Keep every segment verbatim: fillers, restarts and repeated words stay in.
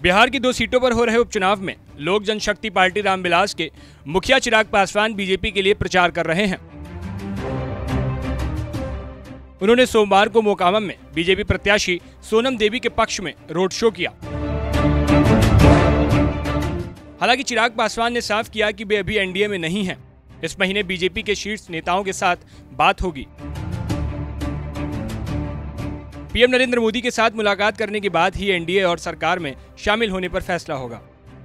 बिहार की दो सीटों पर हो रहे उपचुनाव में लोक जनशक्ति पार्टी रामविलास के मुखिया चिराग पासवान बीजेपी के लिए प्रचार कर रहे हैं। उन्होंने सोमवार को मोकामा में बीजेपी प्रत्याशी सोनम देवी के पक्ष में रोड शो किया। हालांकि चिराग पासवान ने साफ किया कि वे अभी एनडीए में नहीं हैं। इस महीने बीजेपी के शीर्ष नेताओं के साथ बात होगी। पीएम नरेंद्र मोदी के साथ मुलाकात करने के बाद ही एनडीए और सरकार में शामिल होने पर फैसला होगा।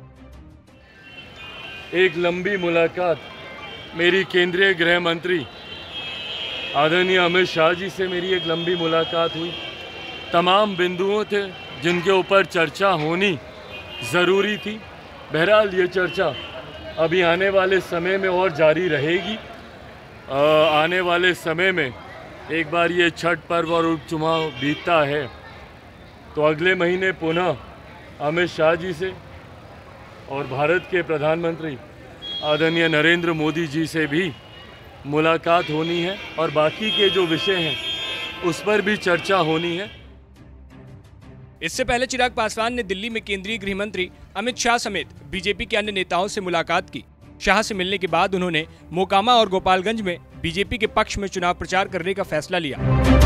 एक लंबी मुलाकात मेरी केंद्रीय गृह मंत्री आदरणीय अमित शाह जी से मेरी एक लंबी मुलाकात हुई। तमाम बिंदुओं थे जिनके ऊपर चर्चा होनी ज़रूरी थी। बहरहाल ये चर्चा अभी आने वाले समय में और जारी रहेगी। आ, आने वाले समय में एक बार ये छठ पर्व और उपचुनाव बीतता है तो अगले महीने पुनः अमित शाह जी से और भारत के प्रधानमंत्री आदरणीय नरेंद्र मोदी जी से भी मुलाकात होनी है और बाकी के जो विषय हैं उस पर भी चर्चा होनी है। इससे पहले चिराग पासवान ने दिल्ली में केंद्रीय गृह मंत्री अमित शाह समेत बीजेपी के अन्य नेताओं से मुलाकात की। शाह से मिलने के बाद उन्होंने मोकामा और गोपालगंज में बीजेपी के पक्ष में चुनाव प्रचार करने का फैसला लिया।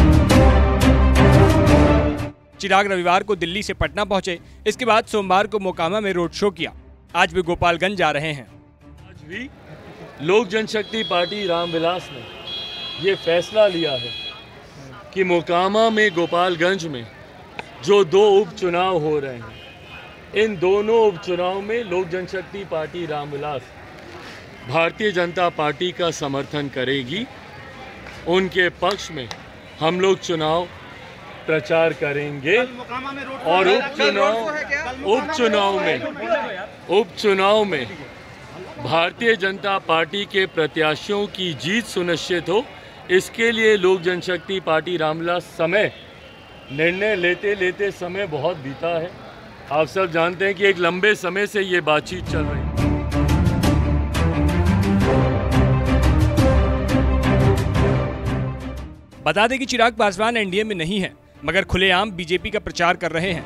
चिराग रविवार को दिल्ली से पटना पहुंचे। इसके बाद सोमवार को मोकामा में रोड शो किया। आज वे गोपालगंज जा रहे हैं। आज भी लोक जनशक्ति पार्टी रामविलास ने ये फैसला लिया है कि मोकामा में गोपालगंज में जो दो उपचुनाव हो रहे हैं, इन दोनों उपचुनाव में लोक जनशक्ति पार्टी रामविलास भारतीय जनता पार्टी का समर्थन करेगी। उनके पक्ष में हम लोग चुनाव प्रचार करेंगे और उपचुनाव उपचुनाव में उपचुनाव में भारतीय जनता पार्टी के प्रत्याशियों की जीत सुनिश्चित हो, इसके लिए लोक जनशक्ति पार्टी रामविलास समय निर्णय लेते लेते समय बहुत बीता है। आप सब जानते हैं कि एक लंबे समय से ये बातचीत चल रही है। बता दें कि चिराग पासवान एनडीए में नहीं है, मगर खुलेआम बीजेपी का प्रचार कर रहे हैं।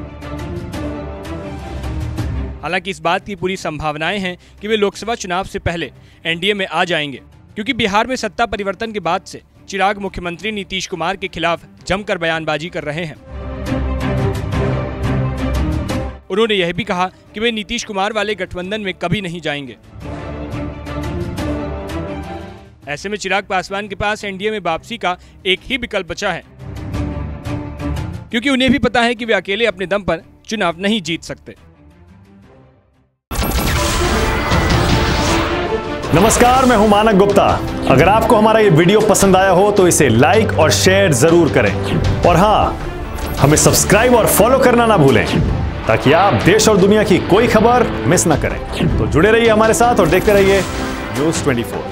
हालांकि इस बात की पूरी संभावनाएं हैं कि वे लोकसभा चुनाव से पहले एनडीए में आ जाएंगे, क्योंकि बिहार में सत्ता परिवर्तन के बाद से चिराग मुख्यमंत्री नीतीश कुमार के खिलाफ जमकर बयानबाजी कर रहे हैं। उन्होंने यह भी कहा कि वे नीतीश कुमार वाले गठबंधन में कभी नहीं जाएंगे। ऐसे में चिराग पासवान के पास एनडीए में वापसी का एक ही विकल्प बचा है, क्योंकि उन्हें भी पता है कि वे अकेले अपने दम पर चुनाव नहीं जीत सकते। नमस्कार, मैं हूं मानक गुप्ता। अगर आपको हमारा ये वीडियो पसंद आया हो तो इसे लाइक और शेयर जरूर करें, और हाँ, हमें सब्सक्राइब और फॉलो करना ना भूलें ताकि आप देश और दुनिया की कोई खबर मिस ना करें। तो जुड़े रहिए हमारे साथ और देखते रहिए न्यूज़ चौबीस।